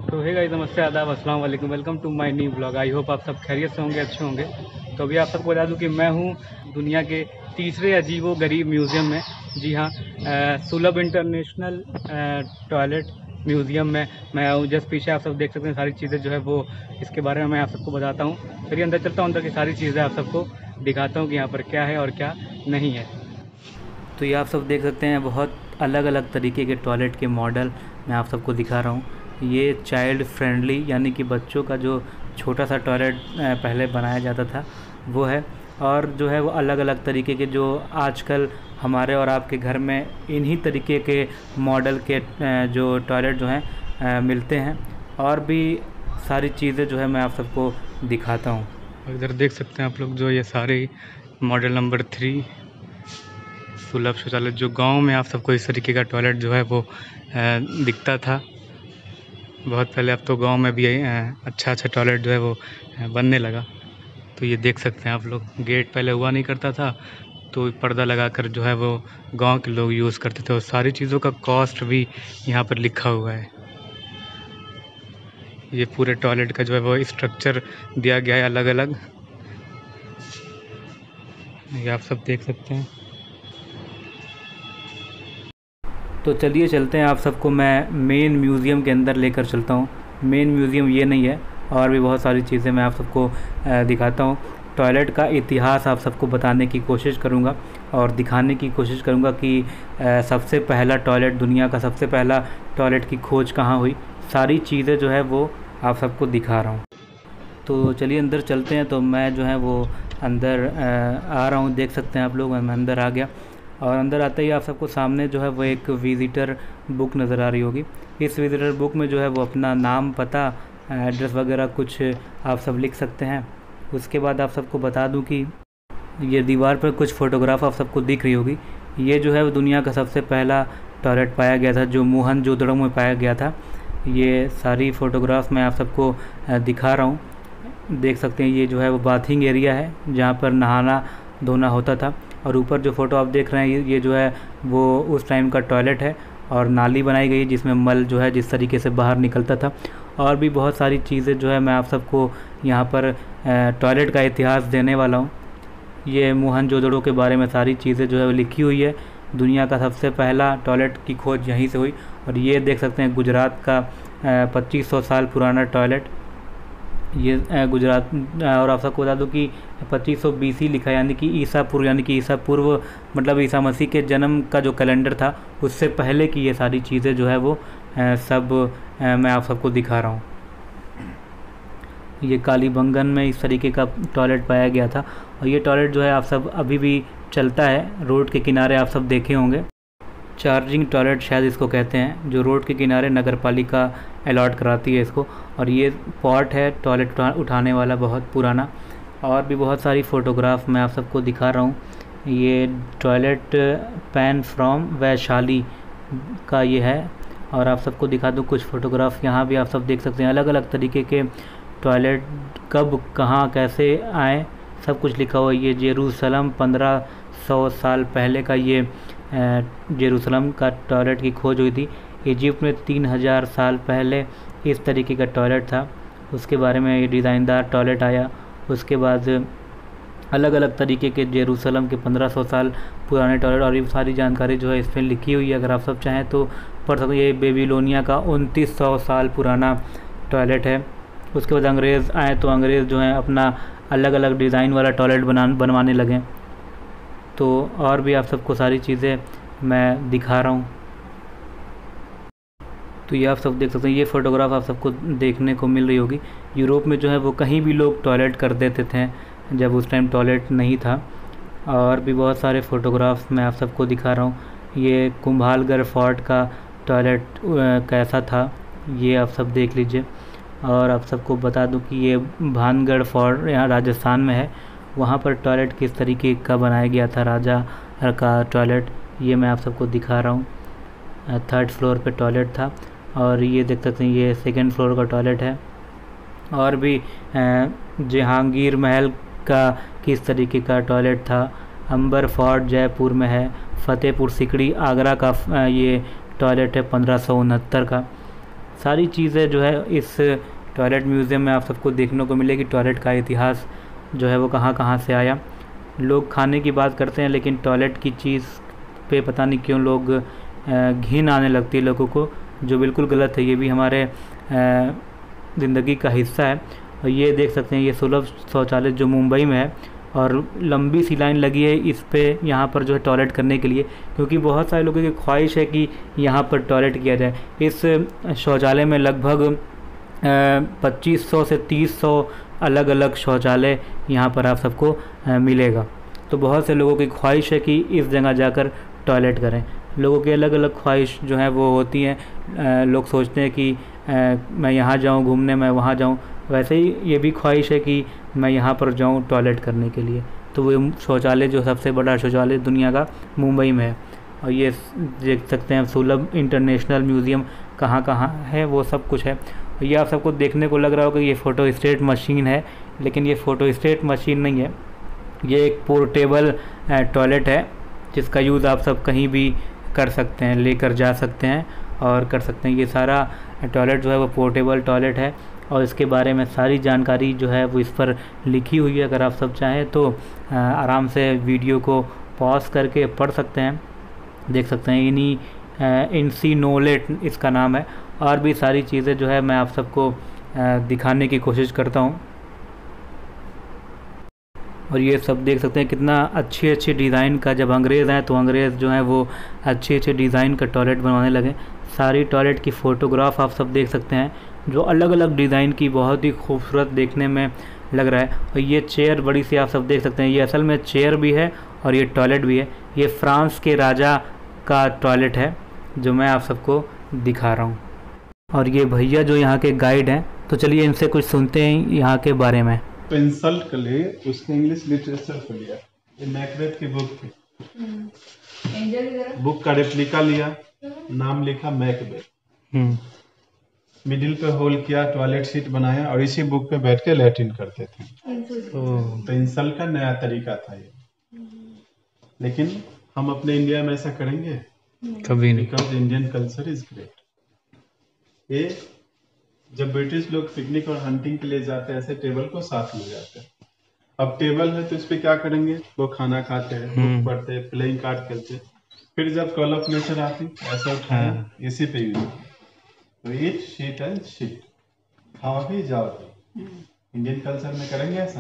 तो hey guys, नमस्ते, आदाब, अस्सलाम वालेकुम। Welcome to my new blog. I hope आप सब खैरियत से होंगे, अच्छे होंगे। तो अभी आप सबको बता दूं कि मैं हूं दुनिया के तीसरे अजीबो गरीब म्यूज़ियम में। जी हाँ, सुलभ इंटरनेशनल टॉयलेट म्यूज़ियम में मैं आया हूँ। जस्ट पीछे आप सब देख सकते हैं, सारी चीज़ें जो है वो इसके बारे में मैं आप सबको बताता हूँ। चलिए अंदर चलता हूँ, अंदर की सारी चीज़ें आप सबको दिखाता हूँ कि यहाँ पर क्या है और क्या नहीं है। तो ये आप सब देख सकते हैं, बहुत अलग अलग तरीके के टॉयलेट के मॉडल मैं आप सबको दिखा रहा हूँ। ये चाइल्ड फ्रेंडली यानी कि बच्चों का जो छोटा सा टॉयलेट पहले बनाया जाता था वो है, और जो है वो अलग अलग तरीके के जो आजकल हमारे और आपके घर में इन्हीं तरीके के मॉडल के जो टॉयलेट जो हैं मिलते हैं। और भी सारी चीज़ें जो है मैं आप सबको दिखाता हूँ। इधर देख सकते हैं आप लोग, जो ये सारे मॉडल नंबर 3 सुलभ शौचालय, जो गांव में आप सबको इस तरीके का टॉयलेट जो है वो दिखता था बहुत पहले। अब तो गांव में भी अच्छा अच्छा टॉयलेट जो है वो बनने लगा। तो ये देख सकते हैं आप लोग, गेट पहले हुआ नहीं करता था तो पर्दा लगाकर जो है वो गांव के लोग यूज़ करते थे, और सारी चीज़ों का कॉस्ट भी यहाँ पर लिखा हुआ है। ये पूरे टॉयलेट का जो है वो स्ट्रक्चर दिया गया है अलग अलग, ये आप सब देख सकते हैं। तो चलिए चलते हैं, आप सबको मैं मेन म्यूज़ियम के अंदर लेकर चलता हूँ। मेन म्यूज़ियम ये नहीं है, और भी बहुत सारी चीज़ें मैं आप सबको दिखाता हूँ। टॉयलेट का इतिहास आप सबको बताने की कोशिश करूँगा और दिखाने की कोशिश करूँगा कि सबसे पहला टॉयलेट, दुनिया का सबसे पहला टॉयलेट की खोज कहाँ हुई। सारी चीज़ें जो है वो आप सबको दिखा रहा हूँ। तो चलिए अंदर चलते हैं। तो मैं जो है वो अंदर आ रहा हूँ, देख सकते हैं आप लोग, मैं अंदर आ गया। और अंदर आते ही आप सबको सामने जो है वो एक विज़िटर बुक नज़र आ रही होगी। इस विज़िटर बुक में जो है वो अपना नाम, पता, एड्रेस वगैरह कुछ आप सब लिख सकते हैं। उसके बाद आप सबको बता दूं कि ये दीवार पर कुछ फ़ोटोग्राफ आप सबको दिख रही होगी। ये जो है वो दुनिया का सबसे पहला टॉयलेट पाया गया था, जो मोहनजोदड़ो में पाया गया था। ये सारी फ़ोटोग्राफ मैं आप सबको दिखा रहा हूँ। देख सकते हैं, ये जो है वो बाथिंग एरिया है जहाँ पर नहाना धोना होता था। और ऊपर जो फ़ोटो आप देख रहे हैं ये जो है वो उस टाइम का टॉयलेट है, और नाली बनाई गई है जिसमें मल जो है जिस तरीके से बाहर निकलता था। और भी बहुत सारी चीज़ें जो है मैं आप सबको यहाँ पर टॉयलेट का इतिहास देने वाला हूँ। ये मोहनजोदड़ो के बारे में सारी चीज़ें जो है वो लिखी हुई है। दुनिया का सबसे पहला टॉयलेट की खोज यहीं से हुई। और ये देख सकते हैं गुजरात का 2500 साल पुराना टॉयलेट, ये गुजरात। और आप सबको बता दूं कि 2500 BC लिखा है, यानी कि ईसा पूर्व, यानी कि ईसा पूर्व मतलब ईसा मसीह के जन्म का जो कैलेंडर था उससे पहले की ये सारी चीज़ें जो है वो सब मैं आप सबको दिखा रहा हूँ। ये कालीबंगन में इस तरीके का टॉयलेट पाया गया था। और ये टॉयलेट जो है आप सब अभी भी चलता है, रोड के किनारे आप सब देखे होंगे। चार्जिंग टॉयलेट शायद इसको कहते हैं, जो रोड के किनारे नगर पालिका अलॉट कराती है इसको। और ये पॉट है टॉयलेट उठाने वाला, बहुत पुराना। और भी बहुत सारी फ़ोटोग्राफ मैं आप सबको दिखा रहा हूँ। ये टॉयलेट पैन फ्रॉम वैशाली का ये है। और आप सबको दिखा दूँ कुछ फ़ोटोग्राफ, यहाँ भी आप सब देख सकते हैं। अलग अलग तरीके के टॉयलेट कब कहाँ कैसे आए सब कुछ लिखा हुआ है। ये जेरूसलम 1500 साल पहले का ये जेरूसलम का टॉयलेट की खोज हुई थी। इजिप्ट में 3000 साल पहले इस तरीके का टॉयलेट था, उसके बारे में ये डिज़ाइनदार टॉयलेट आया। उसके बाद अलग अलग तरीके के जेरूसलम के 1500 साल पुराने टॉयलेट, और ये सारी जानकारी जो है इस पर लिखी हुई है, अगर आप सब चाहें तो पढ़ सकते हैं। ये बेबीलोनिया का 2900 साल पुराना टॉयलेट है। उसके बाद अंग्रेज़ आए तो अंग्रेज़ जो है अपना अलग अलग डिज़ाइन वाला टॉयलेट बनवाने लगे। तो और भी आप सबको सारी चीज़ें मैं दिखा रहा हूँ। तो ये आप सब देख सकते हैं, ये फ़ोटोग्राफ आप सबको देखने को मिल रही होगी। यूरोप में जो है वो कहीं भी लोग टॉयलेट कर देते थे जब उस टाइम टॉयलेट नहीं था। और भी बहुत सारे फ़ोटोग्राफ मैं आप सबको दिखा रहा हूँ। ये कुंभालगढ़ फोर्ट का टॉयलेट कैसा था ये आप सब देख लीजिए। और आप सबको बता दूं कि ये भानगढ़ फोर्ट यहाँ राजस्थान में है, वहाँ पर टॉयलेट किस तरीके का बनाया गया था, राजा का टॉयलेट, ये मैं आप सबको दिखा रहा हूँ। 3rd फ्लोर पे टॉयलेट था। और ये देख सकते हैं, ये 2nd फ्लोर का टॉयलेट है। और भी जहांगीर महल का किस तरीके का टॉयलेट था। अंबर फोर्ट जयपुर में है। फतेहपुर सिकड़ी आगरा का ये टॉयलेट है 1569 का। सारी चीज़ें जो है इस टॉयलेट म्यूज़ियम में आप सबको देखने को मिलेगी। टॉयलेट का इतिहास जो है वो कहाँ कहाँ से आया। लोग खाने की बात करते हैं लेकिन टॉयलेट की चीज़ पे पता नहीं क्यों लोग घिन आने लगती है लोगों को, जो बिल्कुल गलत है। ये भी हमारे ज़िंदगी का हिस्सा है। और ये देख सकते हैं ये सुलभ शौचालय जो मुंबई में है, और लंबी सी लाइन लगी है इस पे यहाँ पर जो है टॉयलेट करने के लिए, क्योंकि बहुत सारे लोगों की ख्वाहिश है कि यहाँ पर टॉयलेट किया जाए। इस शौचालय में लगभग 2500 से 3000 अलग अलग शौचालय यहाँ पर आप सबको मिलेगा। तो बहुत से लोगों की ख्वाहिश है कि इस जगह जाकर टॉयलेट करें। लोगों की अलग अलग ख्वाहिश जो है वो होती हैं। लोग सोचते हैं कि मैं यहाँ जाऊँ घूमने, मैं वहाँ जाऊँ। वैसे ही ये भी ख्वाहिश है कि मैं यहाँ पर जाऊँ टॉयलेट करने के लिए। तो वो शौचालय जो सबसे बड़ा शौचालय दुनिया का मुंबई में है। और ये देख सकते हैं सुलभ इंटरनेशनल म्यूज़ियम कहाँ कहाँ है, वो सब कुछ है। ये आप सबको देखने को लग रहा होगा कि ये फ़ोटो स्टेट मशीन है, लेकिन ये फ़ोटो स्टेट मशीन नहीं है। ये एक पोर्टेबल टॉयलेट है जिसका यूज़ आप सब कहीं भी कर सकते हैं, लेकर जा सकते हैं और कर सकते हैं। ये सारा टॉयलेट जो है वो पोर्टेबल टॉयलेट है, और इसके बारे में सारी जानकारी जो है वो इस पर लिखी हुई है। अगर आप सब चाहें तो आराम से वीडियो को पॉज करके पढ़ सकते हैं, देख सकते हैं। इनसीनोलेट इसका नाम है। और भी सारी चीज़ें जो है मैं आप सबको दिखाने की कोशिश करता हूँ। और ये सब देख सकते हैं कितना अच्छी अच्छी डिज़ाइन का, जब अंग्रेज़ आए तो अंग्रेज़ जो है वो अच्छे अच्छे डिज़ाइन का टॉयलेट बनवाने लगे। सारी टॉयलेट की फ़ोटोग्राफ आप सब देख सकते हैं जो अलग अलग डिज़ाइन की, बहुत ही खूबसूरत देखने में लग रहा है। और ये चेयर बड़ी सी आप सब देख सकते हैं, ये असल में चेयर भी है और ये टॉयलेट भी है। ये फ्रांस के राजा का टॉयलेट है जो मैं आप सबको दिखा रहा हूँ। और ये भैया जो यहाँ के गाइड हैं, तो चलिए इनसे कुछ सुनते हैं यहाँ के बारे में। तो इंसल्ट कर लिए उसने इंग्लिश लिटरेचर को लिया, ये मैकबेथ की बुक थी, बुक का रेप्लिका लिया, नाम लिखा मैकबेथ, मिडिल पे होल किया, टॉयलेट सीट बनाया और इसी बुक पे बैठ के लैट्रिन करते थे। तो इंसल्ट का नया तरीका था ये, लेकिन हम अपने इंडिया में ऐसा करेंगे कभी नहीं, because Indian culture is great. ये जब ब्रिटिश लोग पिकनिक और हंटिंग के लिए जाते हैं ऐसे टेबल को साथ ले जाते हैं। अब टेबल है तो इस पे क्या करेंगे, वो खाना खाते हैं, बुक पढ़ते हैं, प्लेइंग कार्ड खेलते हैं। फिर जब कॉल ऑफ नेचर आती ऐसा उठाया, इसी पे यूज तो ईट शीट एंड शीट, खाओ भी जाओ भी। इंडियन कल्चर में करेंगे ऐसा?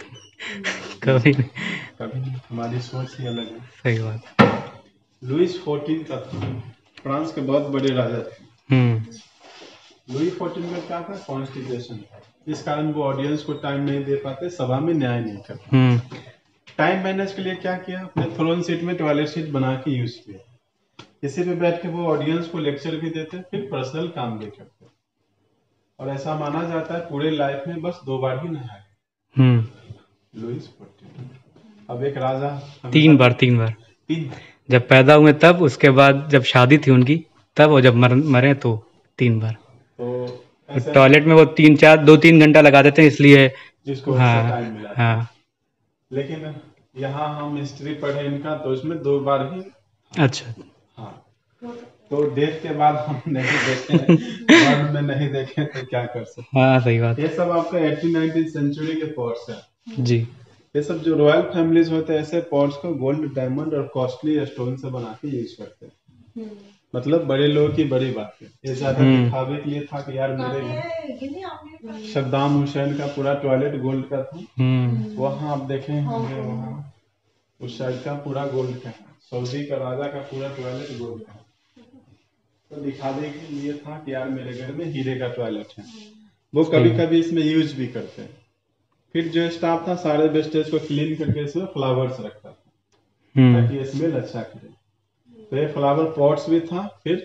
कभी कभी नहीं, हमारी सोच ही अलग है। सही बात। लुइस 14 का फ्रांस के बहुत बड़े राजा थे। लुई 14 का क्या था, कॉन्स्टिट्यूशन था। इस कारण वो ऑडियंस को टाइम नहीं दे पाते, सभा में न्याय नहीं करते। टाइम मैनेज के लिए क्या किया, अपने थ्रोन सीट में टॉयलेट सीट बना के यूज किया। इसी पे बैठ के वो ऑडियंस को लेक्चर भी देते, फिर पर्सनल काम भी करते। और ऐसा माना जाता है पूरे लाइफ में बस 2 बार ही नहाए लुइस 14। अब एक राजा 3 बार, 3 बार, जब पैदा हुए तब, उसके बाद जब शादी थी उनकी तब, और जब मरे तो 3 बार। तो टॉयलेट में वो 2-3 घंटा लगा देते हैं, इसलिए जिसको टाइम मिला। हाँ। लेकिन यहाँ हम हिस्ट्री पढ़े इनका तो इसमें 2 बार ही। अच्छा। हाँ, तो डेथ के बाद हम नहीं देखे, बाद में नहीं देखे तो क्या कर सकते। हाँ सही बात। ये सब आपका 18-19 सेंचुरी के पॉट्स है जी। ये सब जो रॉयल फैमिलीज होते हैं ऐसे पॉट्स को गोल्ड, डायमंड और कॉस्टली स्टोन से बना के यूज करते हैं। मतलब बड़े लोगों की बड़ी बात है, ये ज्यादा दिखावे के लिए था कि यार मेरे घर सद्दाम हुसैन का पूरा टॉयलेट गोल्ड का था। वहाँ आप देखें वहाँ उस साइड का पूरा गोल्ड का है, सऊदी का राजा का पूरा टॉयलेट गोल्ड का है। तो दिखावे के लिए था कि यार मेरे घर में हीरे का टॉयलेट है। वो कभी कभी इसमें यूज भी करते हैं। फिर जो स्टाफ था सारे वेस्टेज को क्लीन करके इसमें फ्लावर्स रखता था ताकि स्मेल अच्छा करे। तो ये फ्लावर पॉट्स भी था। फिर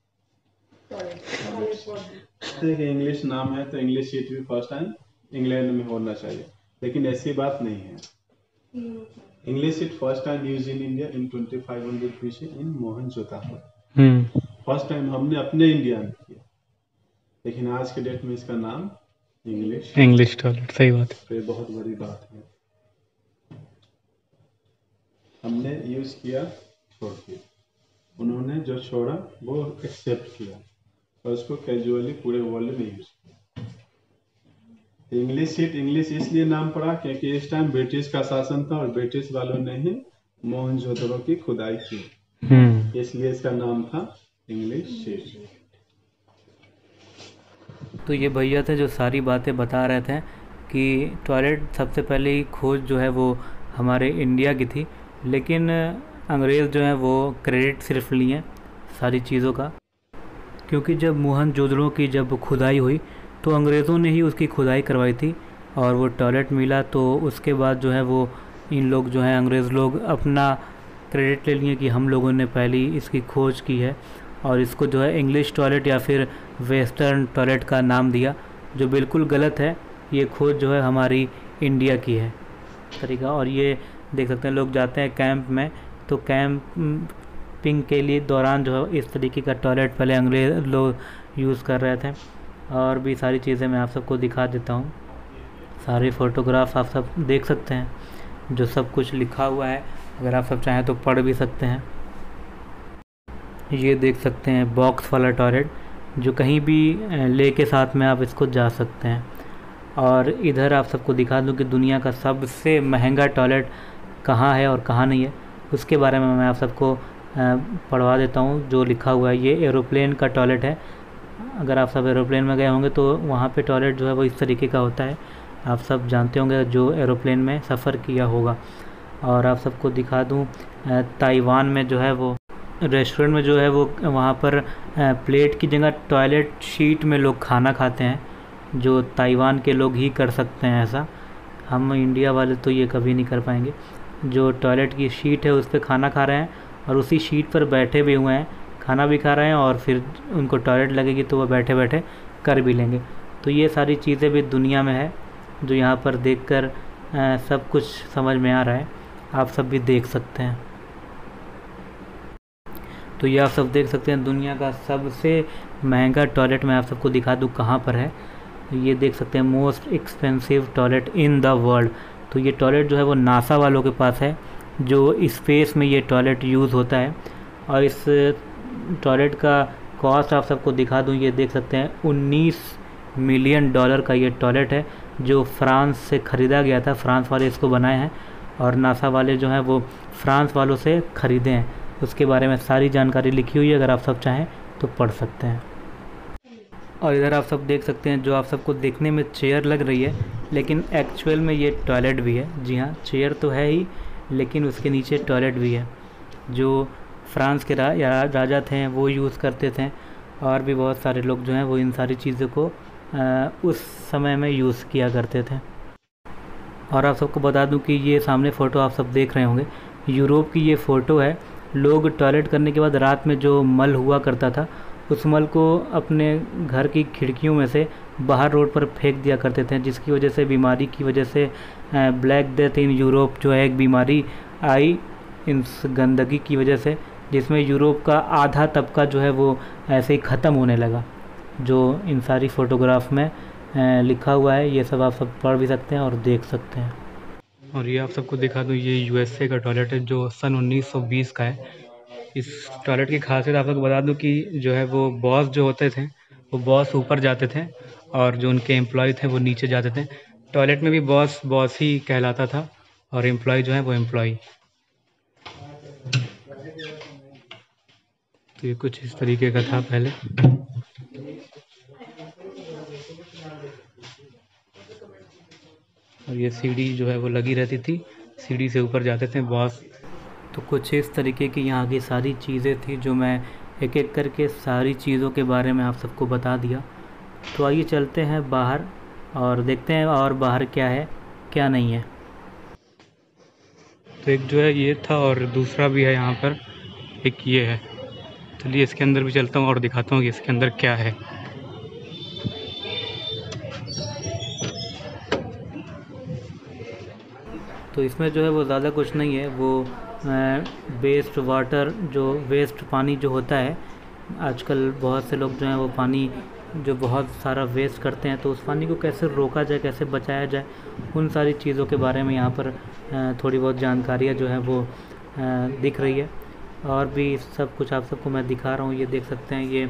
इंग्लिश नाम है तो इंग्लिश शीट भी फर्स्ट टाइम इंग्लैंड में होना चाहिए, लेकिन ऐसी बात नहीं है। English seat first time use in India in 2500 BC in Mohenjodaro. First time हमने अपने इंडिया में किया, लेकिन आज के डेट में इसका नाम इंग्लिश टॉयलेट। सही बात है, तो ये बहुत बड़ी बात है। हमने यूज किया छोड़ के, उन्होंने जो छोड़ा वो एक्सेप्ट किया। और उसको कैजुअली पूरे वर्ल्ड में यूज। इंग्लिश सीट इंग्लिश इसलिए नाम पड़ा क्योंकि इस टाइम ब्रिटिश का शासन था और ब्रिटिश वालों ने ही मोहनजोदड़ो की खुदाई की, इसलिए इसका नाम था इंग्लिश सीट। तो ये भैया थे जो सारी बातें बता रहे थे कि टॉयलेट सबसे पहले ही खोज जो है वो हमारे इंडिया की थी, लेकिन अंग्रेज़ जो है वो क्रेडिट सिर्फ लिए सारी चीज़ों का, क्योंकि जब मोहनजोदड़ो की जब खुदाई हुई तो अंग्रेज़ों ने ही उसकी खुदाई करवाई थी और वो टॉयलेट मिला, तो उसके बाद जो है वो इन लोग जो है अंग्रेज़ लोग अपना क्रेडिट ले लिए कि हम लोगों ने पहली इसकी खोज की है, और इसको जो है इंग्लिश टॉयलेट या फिर वेस्टर्न टॉयलेट का नाम दिया, जो बिल्कुल गलत है। ये खोज जो है हमारी इंडिया की है तरीका। और ये देख सकते हैं लोग जाते हैं कैंप में, तो कैंपिंग के लिए दौरान जो है इस तरीके का टॉयलेट पहले अंग्रेज़ लोग यूज़ कर रहे थे। और भी सारी चीज़ें मैं आप सबको दिखा देता हूँ, सारे फ़ोटोग्राफ आप सब देख सकते हैं जो सब कुछ लिखा हुआ है, अगर आप सब चाहें तो पढ़ भी सकते हैं। ये देख सकते हैं बॉक्स वाला टॉयलेट जो कहीं भी ले के साथ में आप इसको जा सकते हैं। और इधर आप सबको दिखा दूं कि दुनिया का सबसे महंगा टॉयलेट कहाँ है और कहाँ नहीं है, उसके बारे में मैं आप सबको पढ़वा देता हूँ जो लिखा हुआ है। ये एरोप्लेन का टॉयलेट है, अगर आप सब एरोप्लेन में गए होंगे तो वहाँ पे टॉयलेट जो है वो इस तरीके का होता है, आप सब जानते होंगे जो एरोप्लेन में सफ़र किया होगा। और आप सबको दिखा दूँ ताइवान में जो है वो रेस्टोरेंट में जो है वो वहाँ पर प्लेट की जगह टॉयलेट शीट में लोग खाना खाते हैं, जो ताइवान के लोग ही कर सकते हैं ऐसा, हम इंडिया वाले तो ये कभी नहीं कर पाएंगे। जो टॉयलेट की शीट है उस पर खाना खा रहे हैं और उसी शीट पर बैठे भी हुए हैं, खाना भी खा रहे हैं और फिर उनको टॉयलेट लगेगी तो वो बैठे बैठे कर भी लेंगे। तो ये सारी चीज़ें भी दुनिया में है जो यहाँ पर देखकर सब कुछ समझ में आ रहा है, आप सब भी देख सकते हैं। तो ये आप सब देख सकते हैं दुनिया का सबसे महंगा टॉयलेट मैं आप सबको दिखा दूँ कहाँ पर है। ये देख सकते हैं most expensive toilet in the world. तो ये टॉयलेट जो है वो नासा वालों के पास है, जो स्पेस में ये टॉयलेट यूज़ होता है। और इस टॉयलेट का कॉस्ट आप सबको दिखा दूँ, ये देख सकते हैं $19 मिलियन का ये टॉयलेट है जो फ्रांस से ख़रीदा गया था, फ्रांस वाले इसको बनाए हैं और नासा वाले जो हैं वो फ्रांस वालों से ख़रीदे हैं। उसके बारे में सारी जानकारी लिखी हुई है, अगर आप सब चाहें तो पढ़ सकते हैं। और इधर आप सब देख सकते हैं जो आप सबको देखने में चेयर लग रही है, लेकिन एक्चुअल में ये टॉयलेट भी है। जी हाँ, चेयर तो है ही लेकिन उसके नीचे टॉयलेट भी है, जो फ्रांस के राजा थे वो यूज़ करते थे, और भी बहुत सारे लोग जो हैं वो इन सारी चीज़ों को उस समय में यूज़ किया करते थे। और आप सबको बता दूं कि ये सामने फ़ोटो आप सब देख रहे होंगे, यूरोप की ये फ़ोटो है। लोग टॉयलेट करने के बाद रात में जो मल हुआ करता था उस मल को अपने घर की खिड़कियों में से बाहर रोड पर फेंक दिया करते थे, जिसकी वजह से बीमारी की वजह से ब्लैक डेथ इन यूरोप जो है एक बीमारी आई इस गंदगी की वजह से, जिसमें यूरोप का आधा तबका जो है वो ऐसे ही ख़त्म होने लगा, जो इन सारी फ़ोटोग्राफ में लिखा हुआ है। ये सब आप सब पढ़ भी सकते हैं और देख सकते हैं। और ये आप सबको दिखा दूँ, ये यूएसए का टॉयलेट है जो सन 1920 का है। इस टॉयलेट की खासियत आप लोग बता दूं कि जो है वो बॉस जो होते थे वो बॉस ऊपर जाते थे और जो उनके एम्प्लॉय थे वो नीचे जाते थे। टॉयलेट में भी बॉस बॉस ही कहलाता था और एम्प्लॉय जो है वो एम्प्लॉय। तो ये कुछ इस तरीके का था पहले। और ये सीढ़ी जो है वो लगी रहती थी, सीढ़ी से ऊपर जाते थे बॉस। तो कुछ इस तरीके की यहाँ की सारी चीज़ें थी जो मैं एक एक करके सारी चीज़ों के बारे में आप सबको बता दिया। तो आइए चलते हैं बाहर और देखते हैं और बाहर क्या है क्या नहीं है। तो एक जो है ये था और दूसरा भी है यहाँ पर, एक ये है। चलिए इसके अंदर भी चलता हूँ और दिखाता हूँ कि इसके अंदर क्या है। तो इसमें जो है वो ज़्यादा कुछ नहीं है, वो वेस्ट वाटर जो वेस्ट पानी जो होता है, आजकल बहुत से लोग जो हैं वो पानी जो बहुत सारा वेस्ट करते हैं, तो उस पानी को कैसे रोका जाए, कैसे बचाया जाए, उन सारी चीज़ों के बारे में यहाँ पर थोड़ी बहुत जानकारियाँ जो है वो दिख रही है। और भी सब कुछ आप सबको मैं दिखा रहा हूँ। ये देख सकते हैं, ये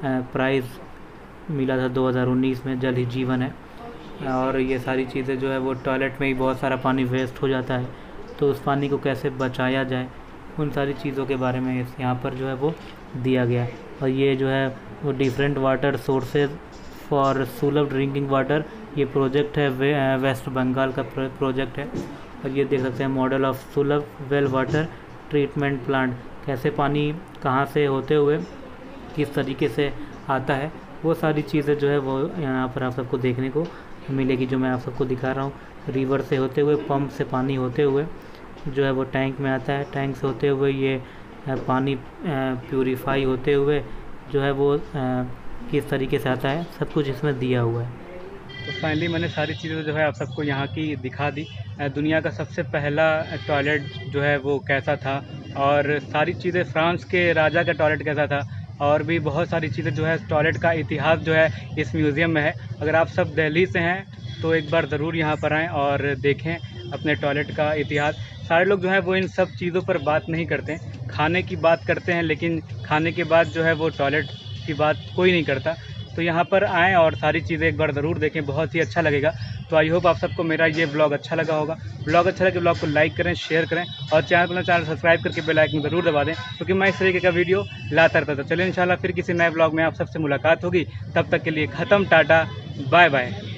प्राइज़ मिला था 2019 में, जल ही जीवन है। और ये सारी चीज़ें जो है वो टॉयलेट में ही बहुत सारा पानी वेस्ट हो जाता है, तो उस पानी को कैसे बचाया जाए, उन सारी चीज़ों के बारे में यहाँ पर जो है वो दिया गया। और ये जो है वो different water sources for Sulabh drinking water, ये प्रोजेक्ट है वेस्ट बंगाल का प्रोजेक्ट है। और ये देख सकते हैं model of Sulabh well water treatment plant, कैसे पानी कहाँ से होते हुए किस तरीके से आता है, वो सारी चीज़ें जो है वो यहाँ पर आप सबको देखने को मिलेगी, जो मैं आप सबको दिखा रहा हूँ। रिवर से होते हुए, पंप से पानी होते हुए जो है वो टैंक में आता है, टैंक से होते हुए ये पानी प्यूरीफाई होते हुए जो है वो किस तरीके से आता है, सब कुछ इसमें दिया हुआ है। तो फाइनली मैंने सारी चीज़ें जो है आप सबको यहाँ की दिखा दी। दुनिया का सबसे पहला टॉयलेट जो है वो कैसा था, और सारी चीज़ें, फ्रांस के राजा का टॉयलेट कैसा था, और भी बहुत सारी चीज़ें जो है टॉयलेट का इतिहास जो है इस म्यूज़ियम में है। अगर आप सब दिल्ली से हैं तो एक बार ज़रूर यहाँ पर आएँ और देखें अपने टॉयलेट का इतिहास। सारे लोग जो है वो इन सब चीज़ों पर बात नहीं करते, खाने की बात करते हैं, लेकिन खाने के बाद जो है वो टॉयलेट की बात कोई नहीं करता। तो यहाँ पर आएँ और सारी चीज़ें एक बार ज़रूर देखें, बहुत ही अच्छा लगेगा। तो आई होप आप सबको मेरा ये ब्लॉग अच्छा लगा होगा। ब्लॉग अच्छा लगे ब्लॉग को लाइक करें, शेयर करें, और चैनल सब्सक्राइब करके बेल आइकन ज़रूर दबा दें, क्योंकि मैं इस तरीके का वीडियो लाता रहता था। चलिए इंशाल्लाह फिर किसी नए ब्लॉग में आप सबसे मुलाकात होगी, तब तक के लिए ख़त्म, टाटा बाय बाय।